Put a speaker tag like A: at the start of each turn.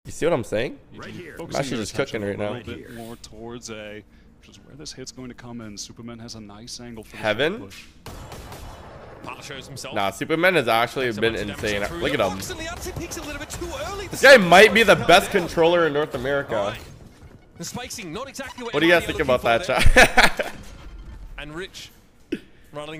A: You see what I'm saying?
B: Right here.
A: I'm actually just cooking right now.
B: A bit more towards A, which is where this hit's going to come in. Superman has a nice angle for
A: Heaven?
B: the push.
C: Shows himself.
A: Nah, Superman has actually been insane. Look at him.
C: This
A: This guy might be the best controller in North America.
C: The spacing, not exactly
A: What do you guys think about that, chat?
C: And Rich running